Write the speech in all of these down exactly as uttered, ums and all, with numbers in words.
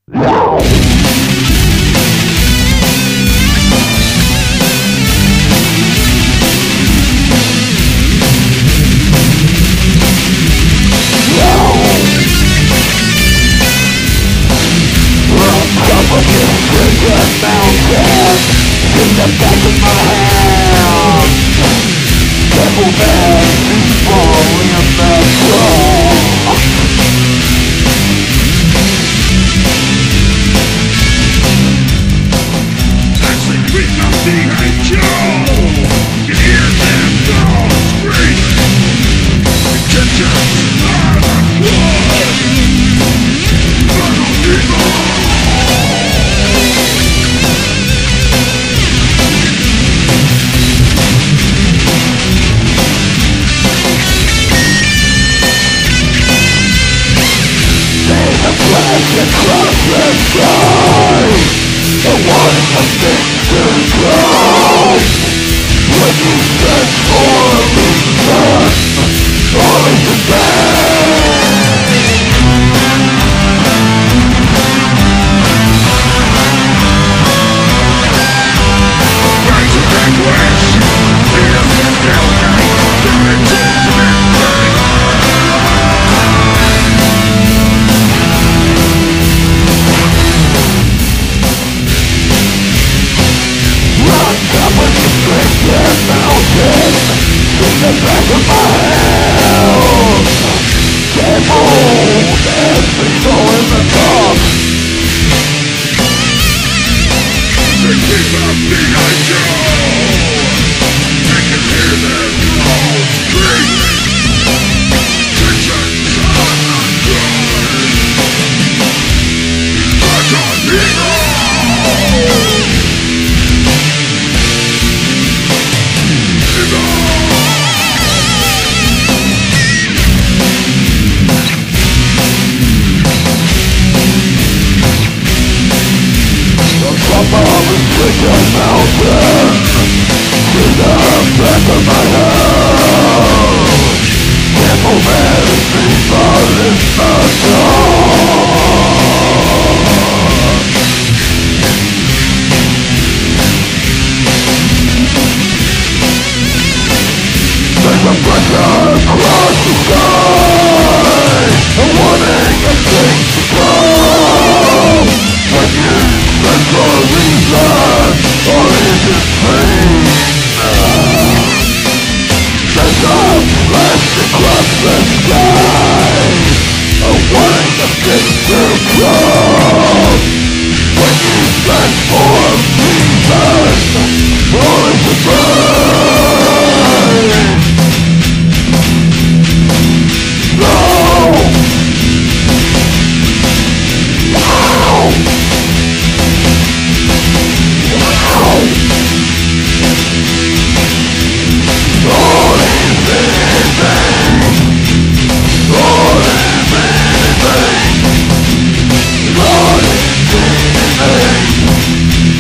In the back of my hand, devil man is falling in the floor. Actually, we must be Joe. You hear them dogs screaming. Attention, not a blood. Final evil. Flash across the sky, the one of things to grow. When you transform into all is the bad. Rise of anguish, fear and tailgate, dimensions of infinity. Mountain in the back of my house. Devil and people in the top. They keep up behind you. You can hear them all screaming. Tensions on the ground. Back on evil. Top of a stricken mountain, to the back of my house. Devil man is people in the dark. There's a pressure across the sky, a warning of things to come. When you search for reason, or is it pain? There's a flash across the sky, a warning of things to come. When you search for reason, or is it pain? No! Wow! Wow! All is anything! All is anything! All is anything!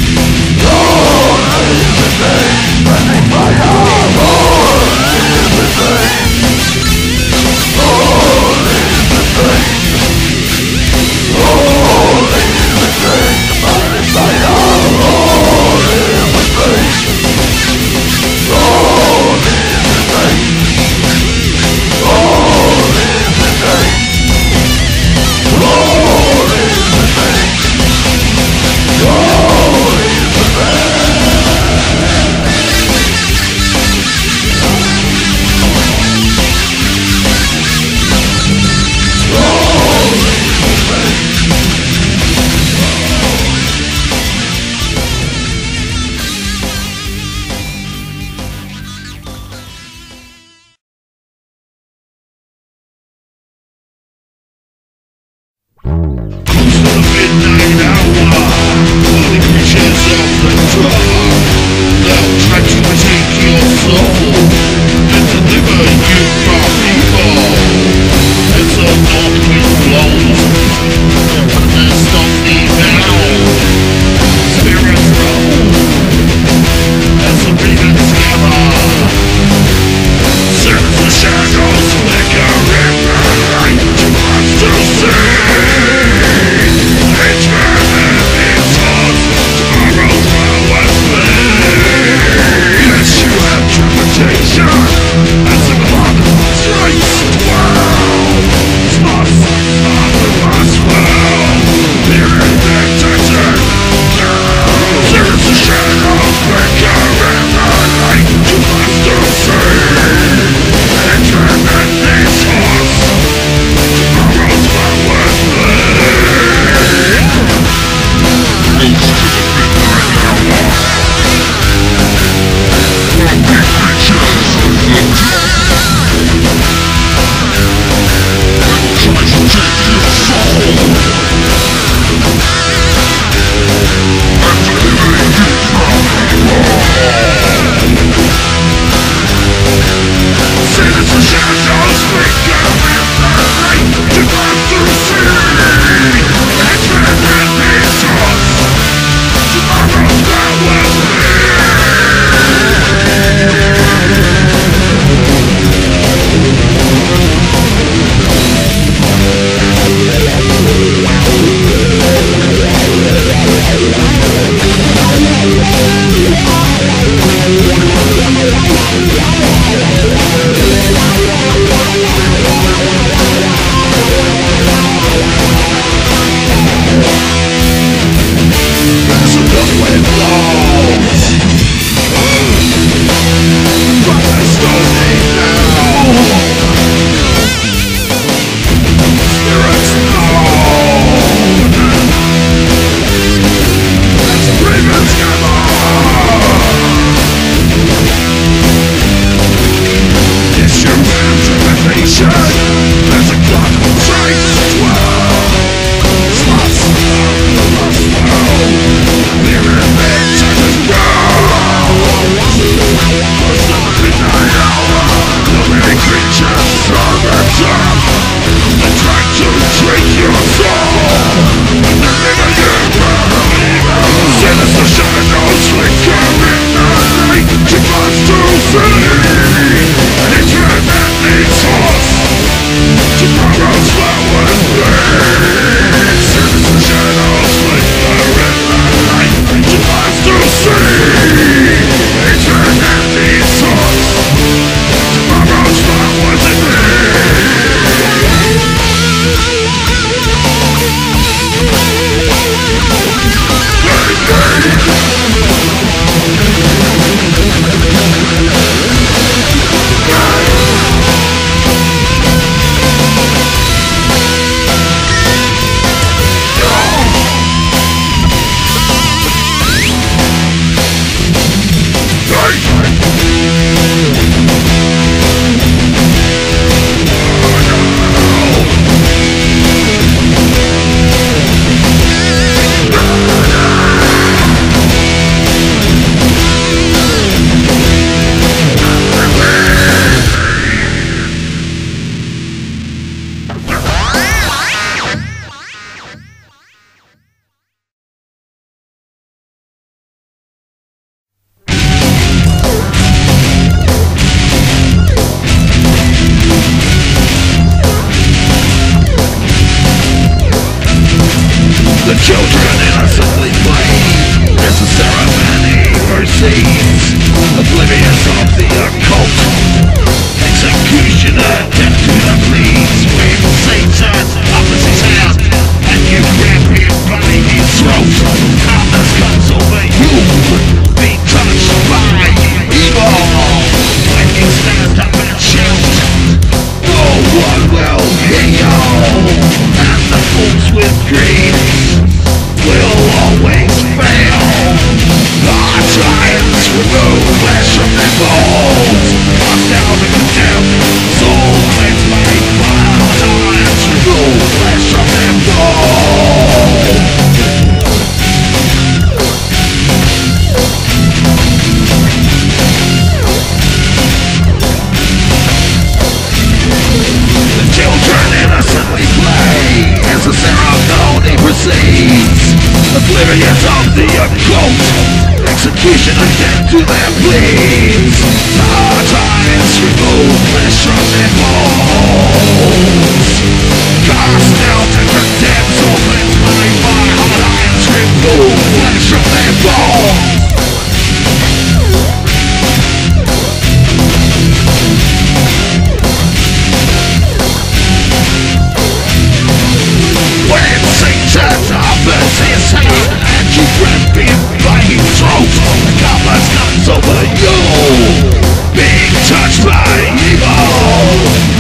with greed will always fail. Our giants remove flesh from their bones. Cast down and condemned, soul cleansed by fire. Giants remove flesh from their bones. The children innocently play as the ceremony proceeds. Oblivious of the occult, execution of death to their pleas. Our giants remove flesh from their bones. Cast out and condemned, soul cleansed by fire. Our giants remove flesh from their bones. When Satan offers his hand and you grab him by his throat, the goblins comes over you, being touched by evil.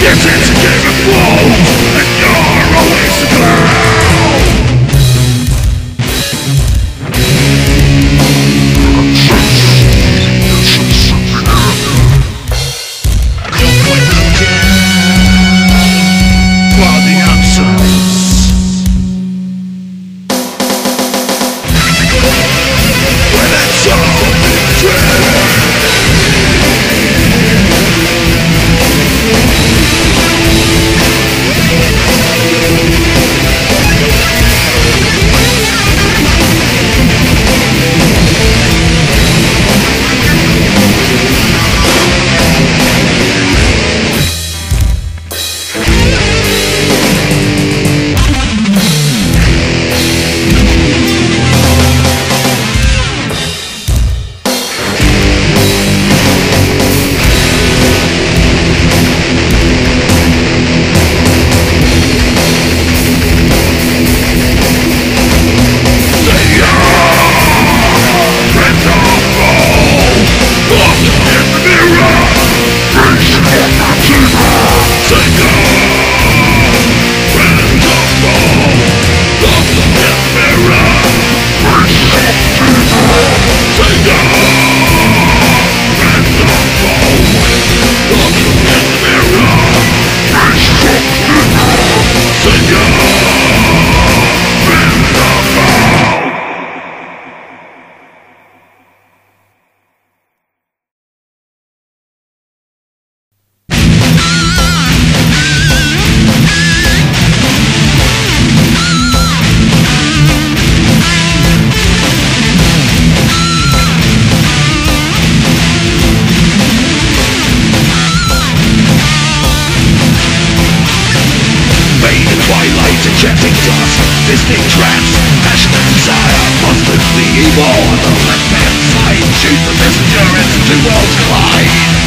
Yes, it's a game of balls, and you're always the clown. Enchanting dust, distinct traps, passionate desire, positively evil on the left hand side. Shoot the messenger as the two worlds collide.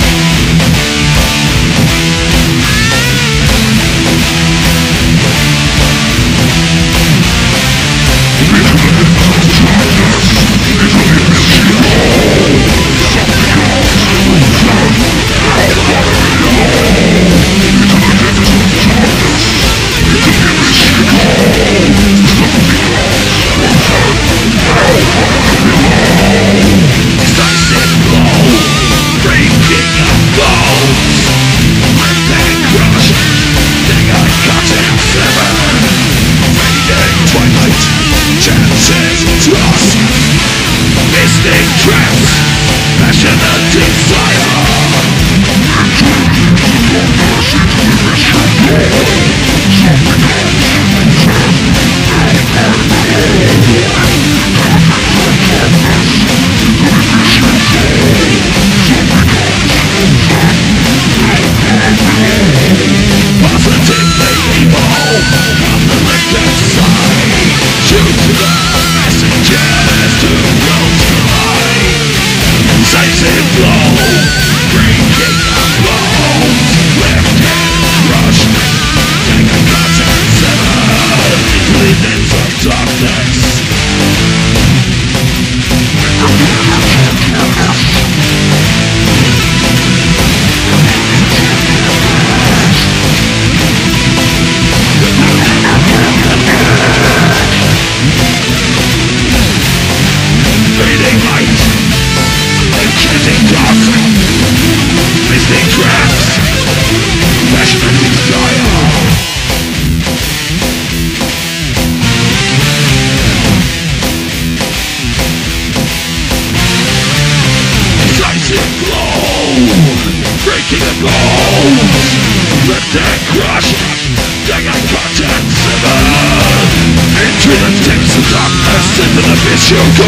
Breaking the bones, left and crushed, dang I cut and severed. Into the depths of darkness, into the abyss you go.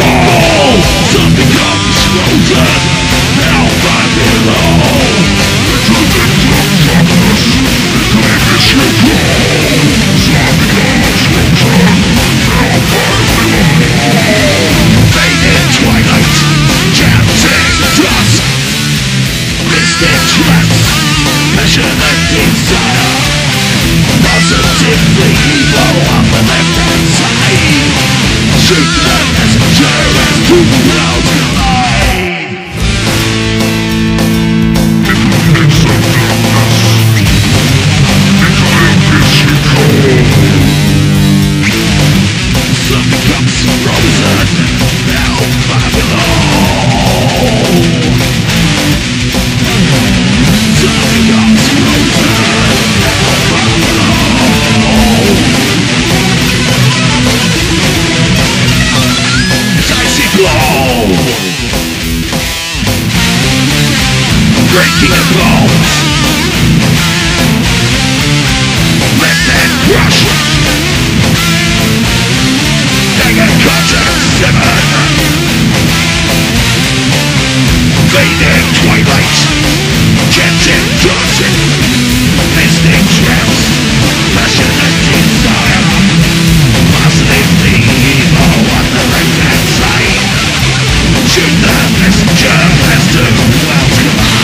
Some becomes frozen, now find below. Into the depths of darkness, into the abyss you go. Some becomes frozen, now find below. Faded twilight, chanting dusk. Mystic traps, passionate desire, positively evil on the left hand side. Shoot the messenger as two worlds collide. In the midst of darkness, breaking the bones. Let them crush. Dagger cutter seven. Fading twilight, captain dancing, mystic traps, passionate desire, massive the evil on the right hand side. Shoot the messenger as to welcome.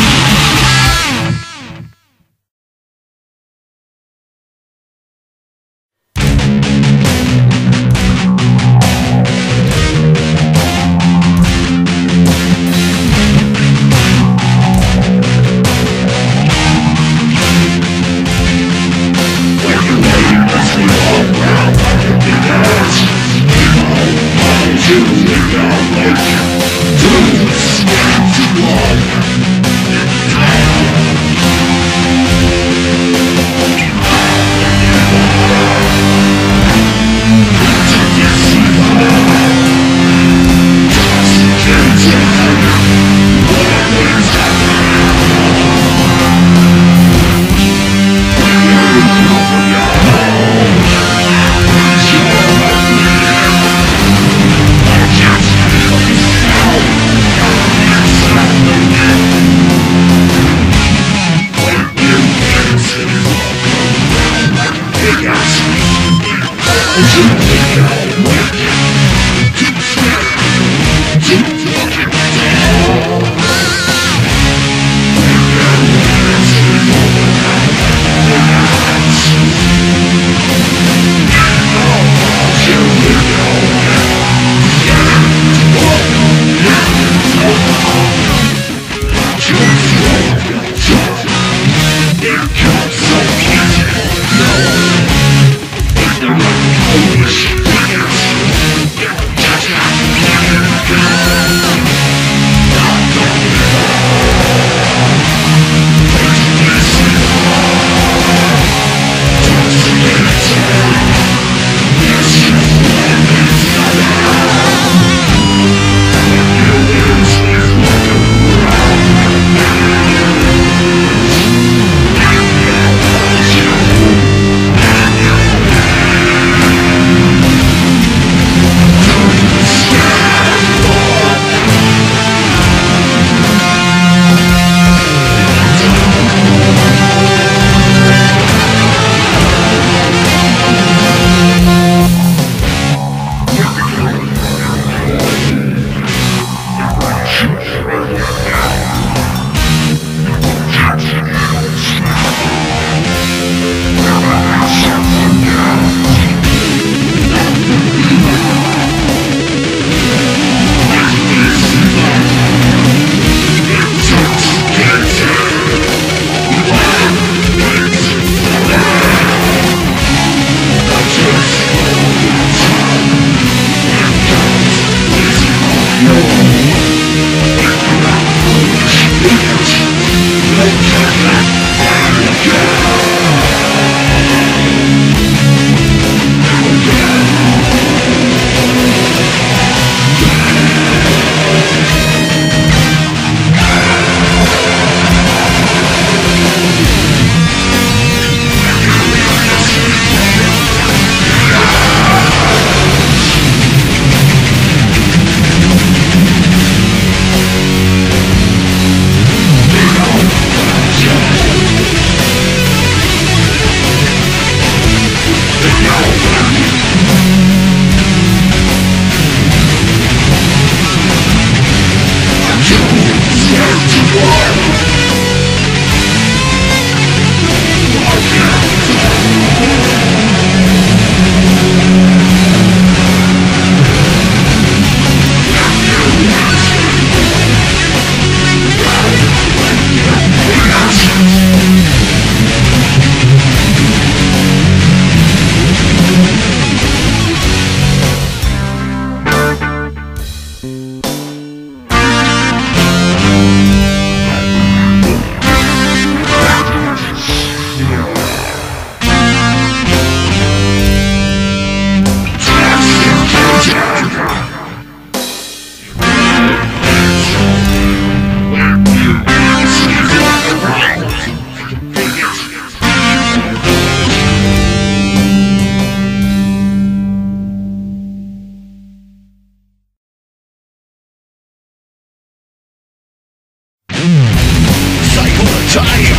time.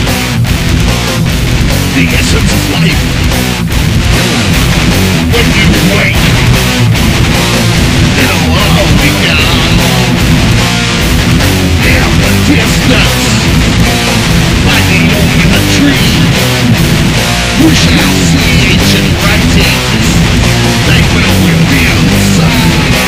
The essence of life. When you wake, it'll all be gone. In the distance, like the oak in the tree, we shall see ancient writings. They will reveal the sun.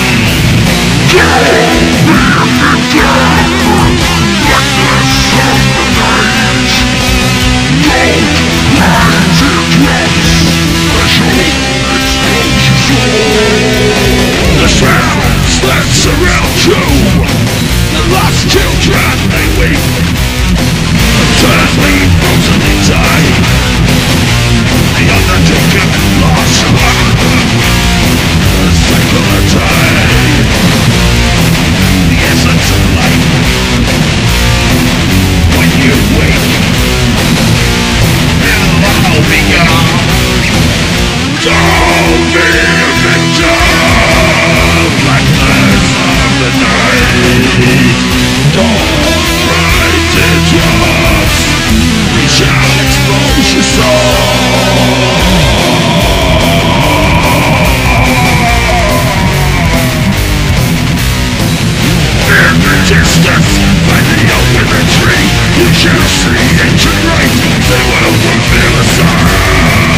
The sounds that surround you, the lost children they weep, eternally frozen in time, the undertaken loss, the cycle of time, the essence of life. When you wake, it'll all be gone. Don't be a victim, blackness of the night. Don't cry teardrops, we shall expose your soul. In the distance, by the oak in the tree, you shall see ancient writings, they will reveal a sign.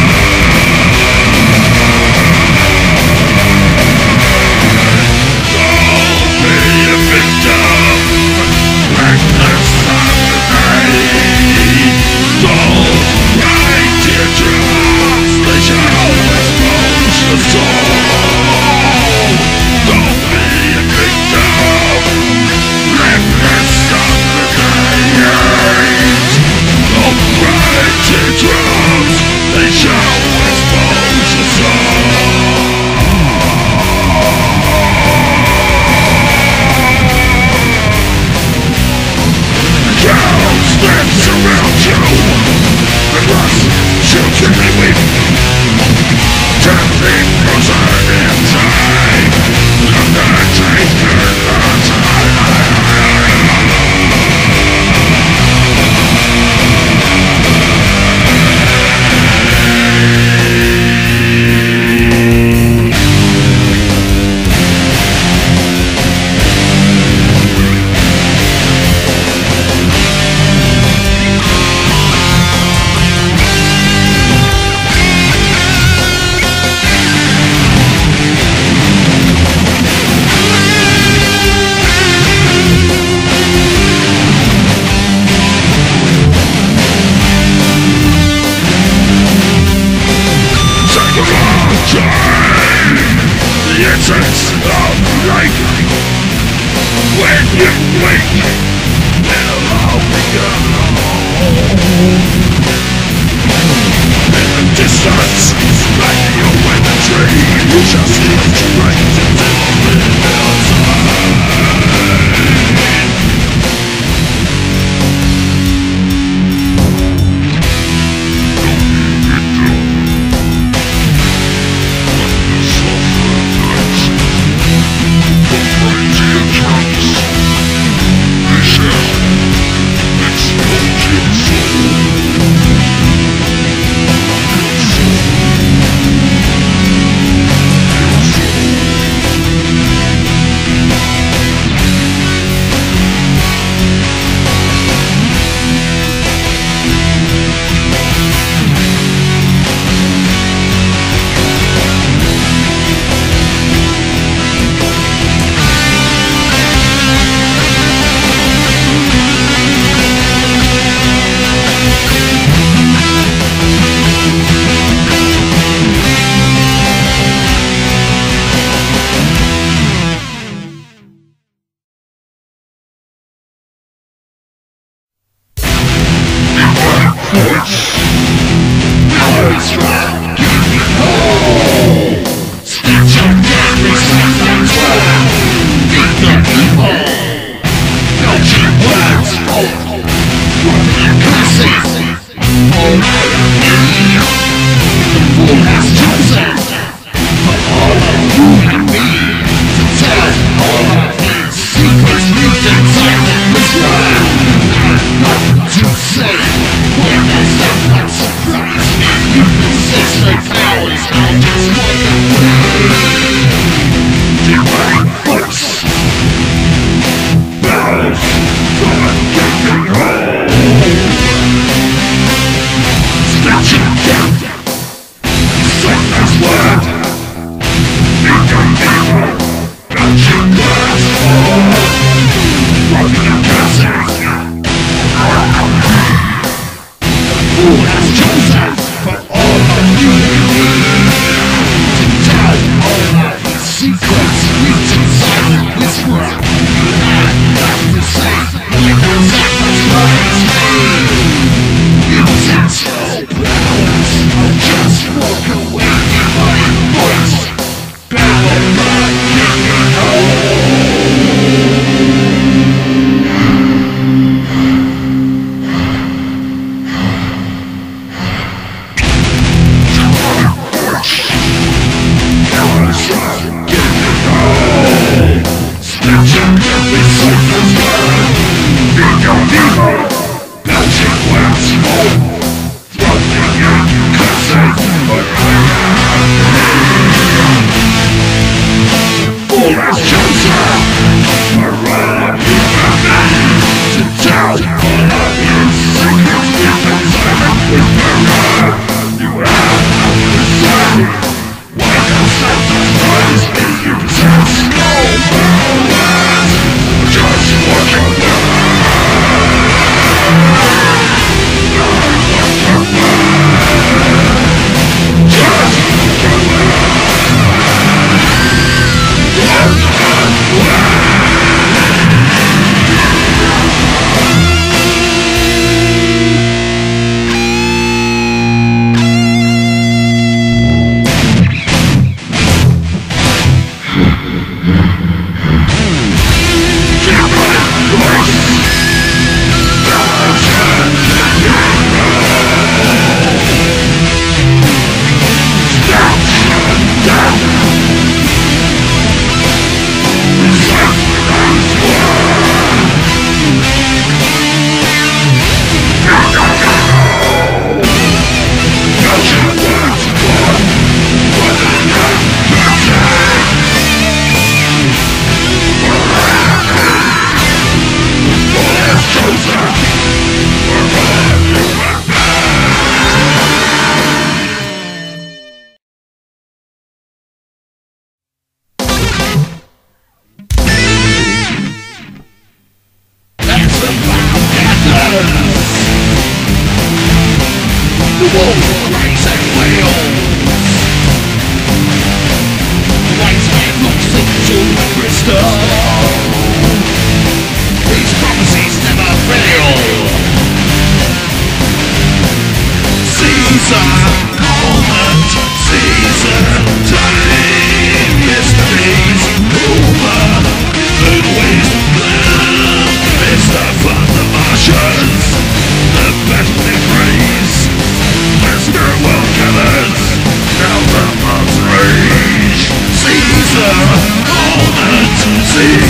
Say See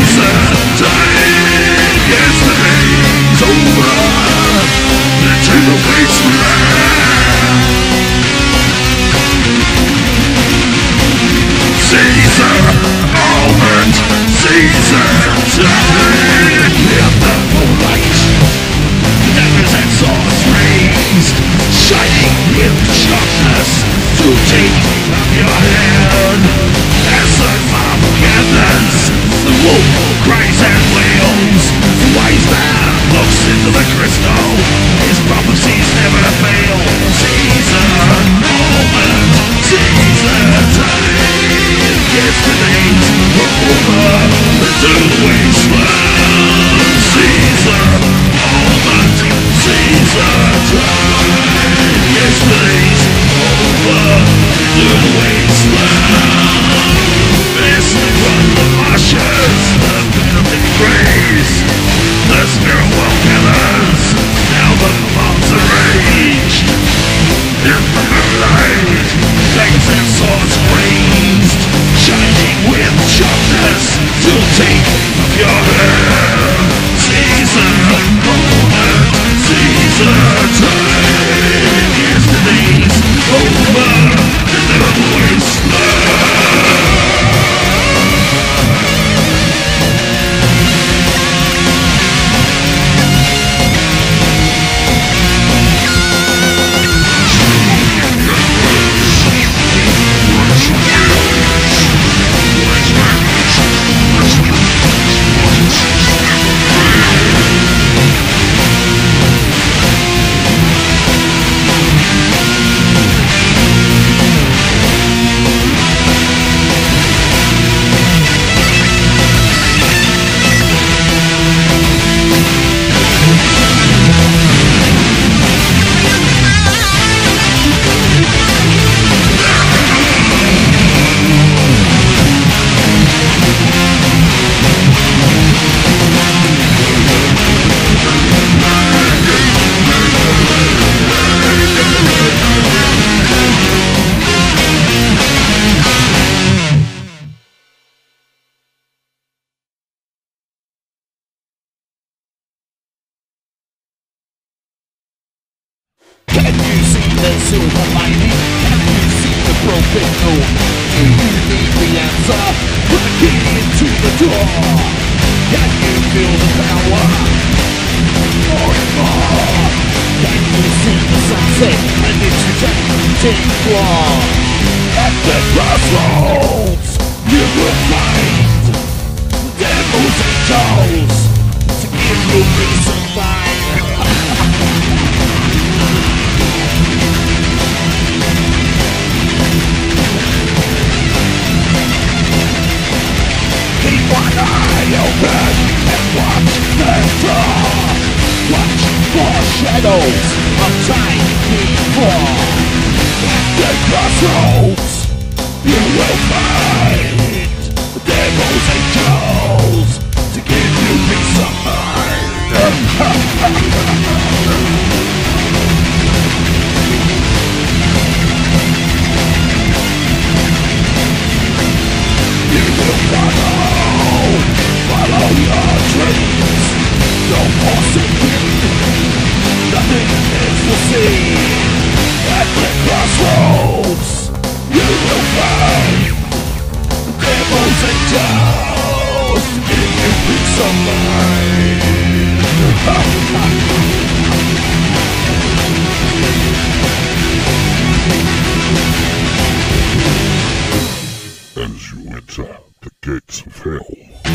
you see the silver lining? Can you see the broken door? Do you need the answer? Put the key into the door. Can you feel the power? More and more. Can you see the sunset and its rejecting flaw? At the crossroads, you will find devils and angels to give you peace of mind. Keep one eye open and watch the door. Watch for shadows of time before. At the crossroads, you will find devils and angels to give you peace of mind. You will follow, follow your dreams. Don't force it in, nothing is to see. At the crossroads, you will find devils and angels to give you peace of mind. As you enter the gates of hell,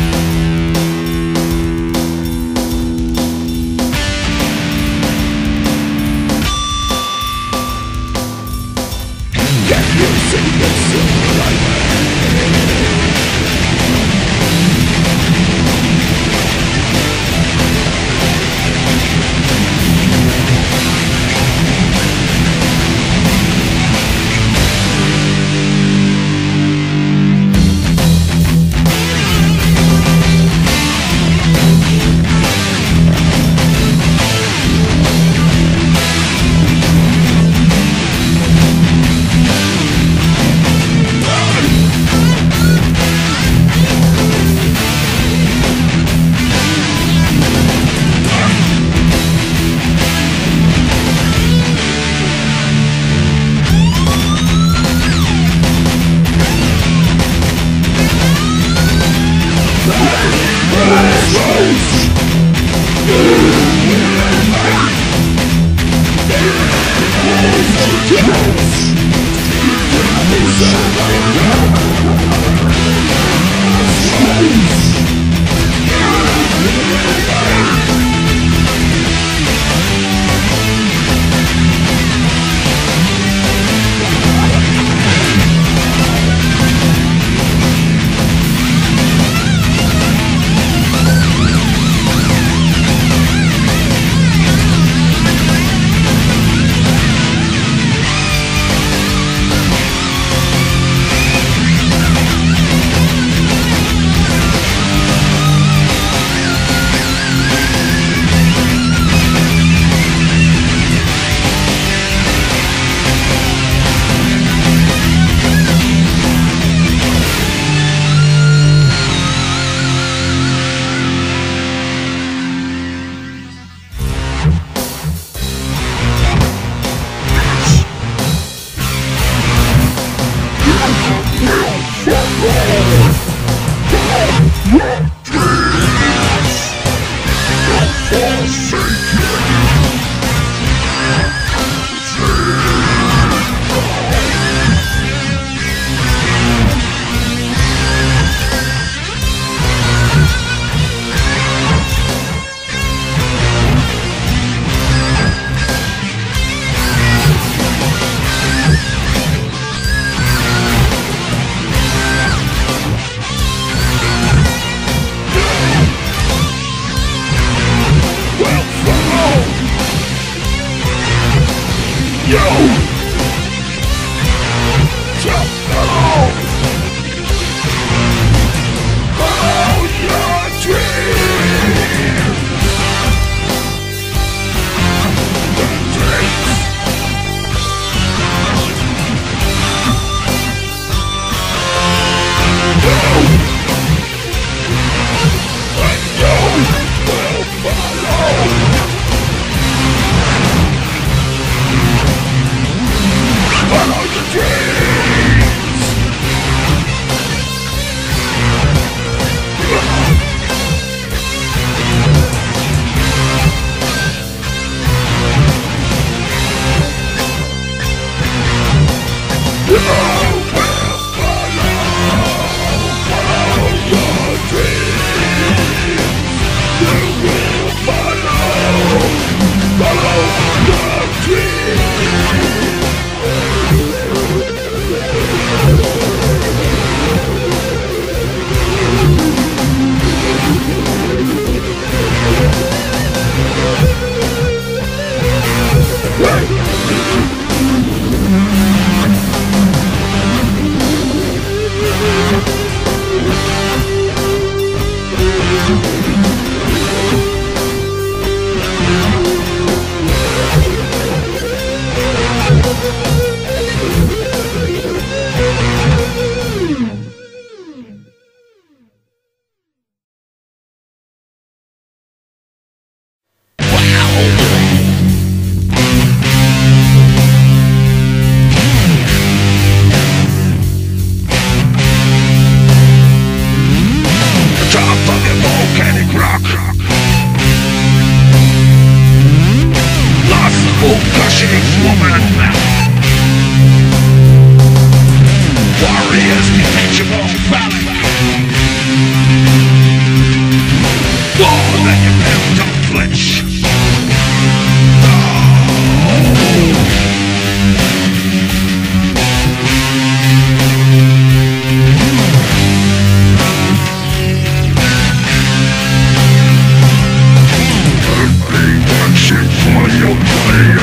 can you see the silver lining?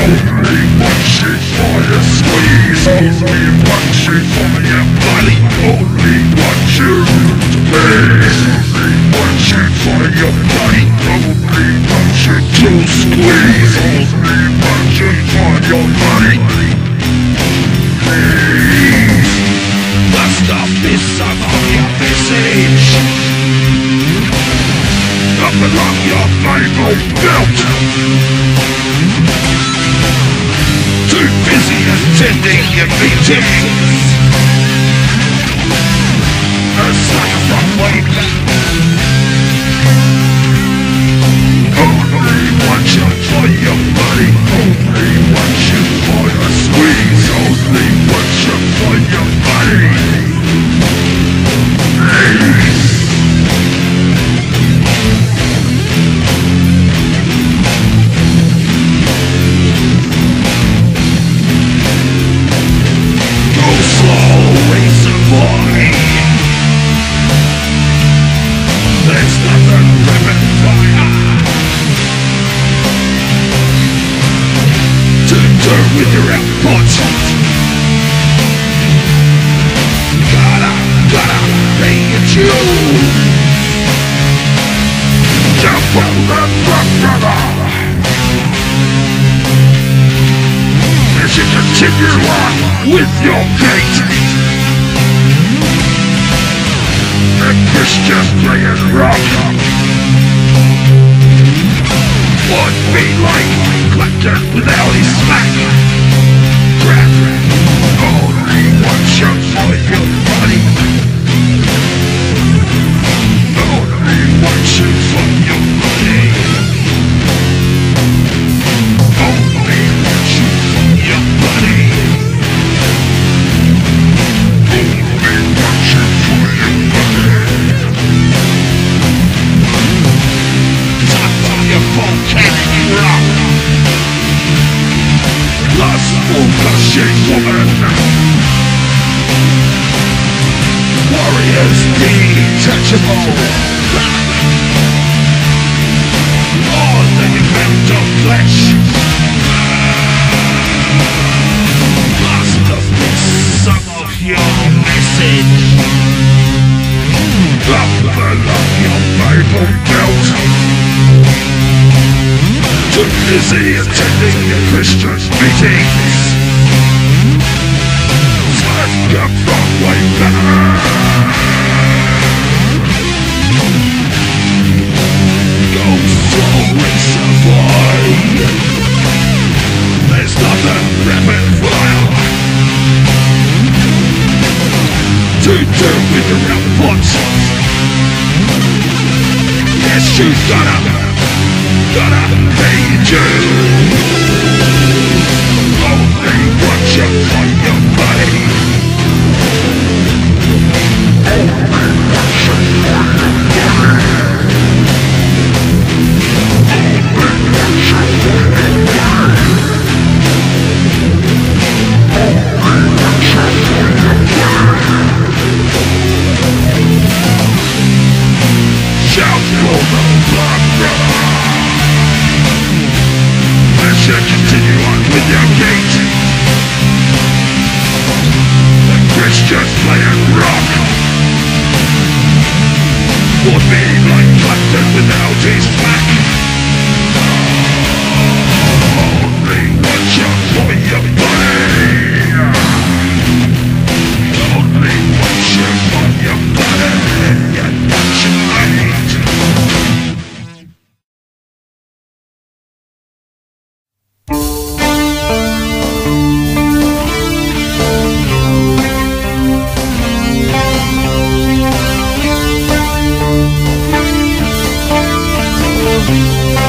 Only one shit for your squeeze. Only one shit for your body. Only one shit to please. Only one shit for your body. Only one shit to squeeze. Only one shit for your body. Please. Last of this song on your message. Up along your Bible belt. Too busy attending your meetings. A sucker from way back. Only one shot for your body. Only one shot for your squeeze. Only one shot for your body. Hey. With your output, gotta, gotta pay your dues. Jump on the rock, brother. As you continue on with your gait, and Christian playing rock would be like Clapton without his smack. Crap, only one shot for your body. Only one shot for your body. Only one shot for your body. Only one shot for your body. Time for your volcanic rock. Last all-gushing woman. Warriors detachable. On the amount of flesh. Last of this some of your message. Up along your Bible belt. Too busy attending your Christian meetings. Time to from way back. Go slow racer boy. There's nothing rapid fire to do with your output. Yes, you gotta Gotta pay your dues. Only one shot for your body. Only one shot for your body. Only one shot for your body. Only one shot for your body. Shout for the blood, brother. As you continue on with your gait, the Christian playing rock would be like Clapton without his back. Only one shot for your body. Only one shot for your body. That's right. We'll be right back.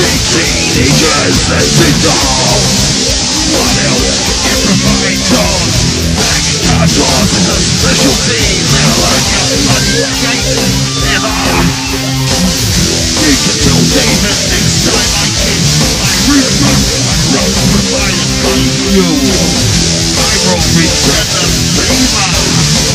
teenagers and victims. What else can you provide us? Hanging contours is a specialty. Never get unscathed, never. You can tell David next time I kiss my ruthless and roll by the gun you. I will return the favor.